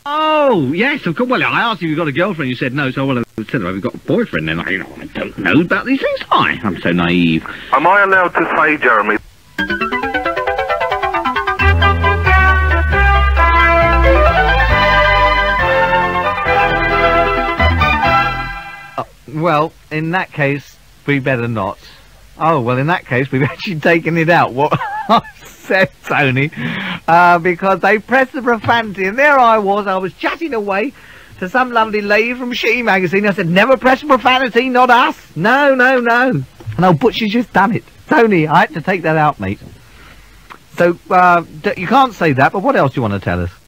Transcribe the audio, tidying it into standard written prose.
Oh, yes, of course. Well, I asked if you've got a girlfriend. You said no, so I said, have you got a boyfriend? Then I don't know about these things. I'm so naive. Am I allowed to say, Jeremy? Well, in that case, we better not. Oh, well, in that case, we've actually taken it out. What I said, Tony, because they pressed the profanity, and there I was chatting away to some lovely lady from She magazine. I said, never press profanity, not us. No, no, no. And old Butcher's just done it. Tony, I had to take that out, mate. So, you can't say that, but what else do you want to tell us?